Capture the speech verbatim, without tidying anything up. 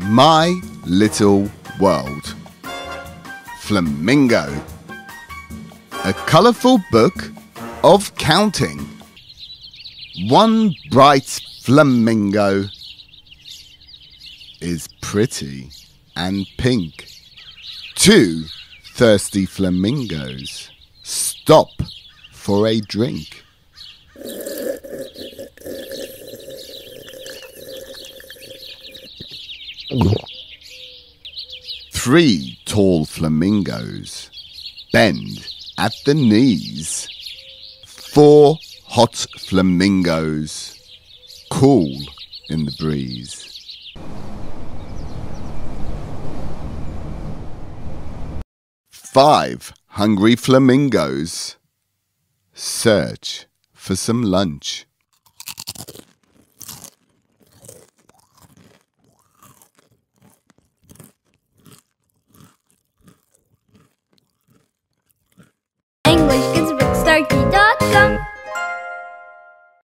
My Little World. Flamingo. A colourful book of counting. One bright flamingo is pretty and pink. Two thirsty flamingos stop for a drink. Three tall flamingos bend at the knees. Four hot flamingos cool in the breeze. Five hungry flamingos search for some lunch.